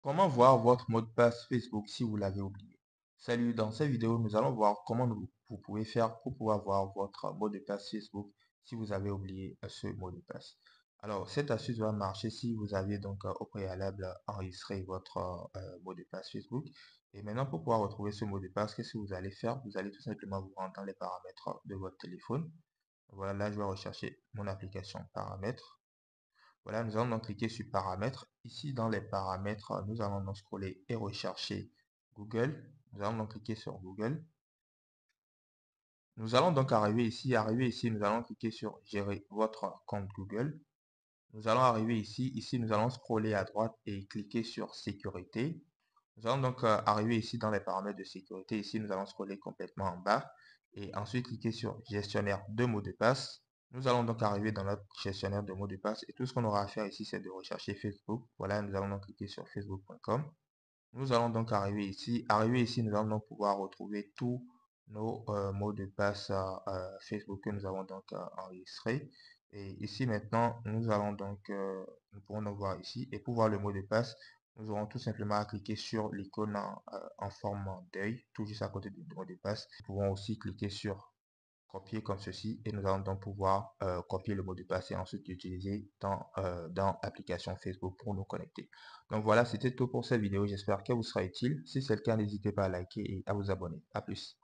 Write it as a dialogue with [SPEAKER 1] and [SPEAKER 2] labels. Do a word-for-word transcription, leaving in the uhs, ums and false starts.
[SPEAKER 1] Comment voir votre mot de passe Facebook si vous l'avez oublié? Salut, dans cette vidéo, nous allons voir comment nous- vous pouvez faire pour pouvoir voir votre mot de passe Facebook si vous avez oublié euh, ce mot de passe. Alors, cette astuce va marcher si vous aviez donc euh, au préalable enregistré votre euh, mot de passe Facebook. Et maintenant, pour pouvoir retrouver ce mot de passe, qu'est-ce que vous allez faire? Vous allez tout simplement vous rendre dans les paramètres de votre téléphone. Voilà, là, je vais rechercher mon application paramètres. Voilà, nous allons donc cliquer sur paramètres. Ici, dans les paramètres, nous allons donc scroller et rechercher Google. Nous allons donc cliquer sur Google. Nous allons donc arriver ici. Arriver ici, nous allons cliquer sur gérer votre compte Google. Nous allons arriver ici. Ici, nous allons scroller à droite et cliquer sur sécurité. Nous allons donc euh, arriver ici dans les paramètres de sécurité. Ici, nous allons scroller complètement en bas et ensuite cliquer sur gestionnaire de mots de passe. Nous allons donc arriver dans notre gestionnaire de mots de passe et tout ce qu'on aura à faire ici, c'est de rechercher Facebook. Voilà, nous allons donc cliquer sur facebook point com. Nous allons donc arriver ici. Arriver ici, nous allons donc pouvoir retrouver tous nos euh, mots de passe euh, euh, Facebook que nous avons donc euh, enregistrés. Et ici maintenant, nous allons donc, euh, nous pourrons donc voir ici. Et pour voir le mot de passe, nous aurons tout simplement à cliquer sur l'icône en, euh, en forme d'œil, tout juste à côté du mot de passe. Nous pouvons aussi cliquer sur copier comme ceci et nous allons donc pouvoir euh, copier le mot de passe et ensuite l'utiliser dans, euh, dans l'application Facebook pour nous connecter. Donc voilà, c'était tout pour cette vidéo. J'espère qu'elle vous sera utile. Si c'est le cas, n'hésitez pas à liker et à vous abonner. À plus.